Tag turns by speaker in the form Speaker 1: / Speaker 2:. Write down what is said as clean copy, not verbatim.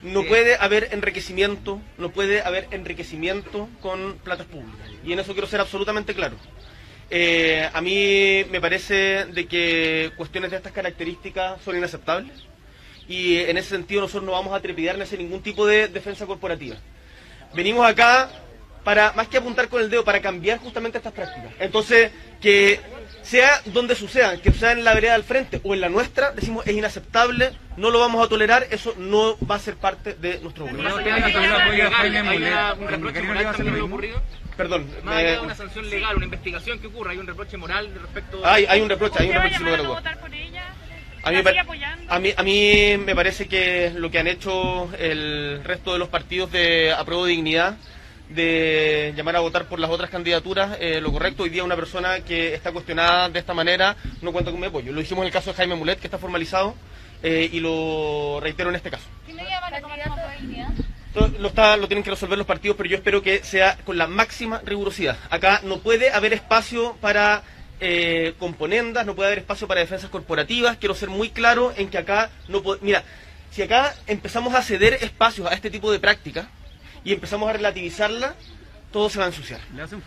Speaker 1: no puede haber enriquecimiento, con platas públicas. Y en eso quiero ser absolutamente claro. A mí me parece de que cuestiones de estas características son inaceptables. Y en ese sentido nosotros no vamos a trepidar ni hacer ningún tipo de defensa corporativa. Venimos acá para, más que apuntar con el dedo, para cambiar justamente estas prácticas. Entonces, que sea donde sucedan, que sea en la vereda del frente o en la nuestra, decimos es inaceptable, no lo vamos a tolerar, eso no va a ser parte de nuestro gobierno.
Speaker 2: ¿Un reproche moral también de lo ocurrido?
Speaker 1: Perdón.
Speaker 2: Más allá de una sanción legal, una investigación que ocurra, hay un reproche moral respecto
Speaker 1: a... Hay un reproche, sin lugar a dudas. A mí me parece que lo que han hecho el resto de los partidos de Apruebo Dignidad, de llamar a votar por las otras candidaturas, lo correcto. Hoy día una persona que está cuestionada de esta manera no cuenta con mi apoyo. Lo dijimos en el caso de Jaime Mulet, que está formalizado, y lo reitero en este caso.
Speaker 3: ¿Qué medida van a tomar con Apruebo Dignidad?
Speaker 1: Lo tienen que resolver los partidos, pero yo espero que sea con la máxima rigurosidad. Acá no puede haber espacio para componendas, no puede haber espacio para defensas corporativas. Quiero ser muy claro en que acá no puede... Mira, si acá empezamos a ceder espacios a este tipo de prácticas y empezamos a relativizarla, todo se va a ensuciar.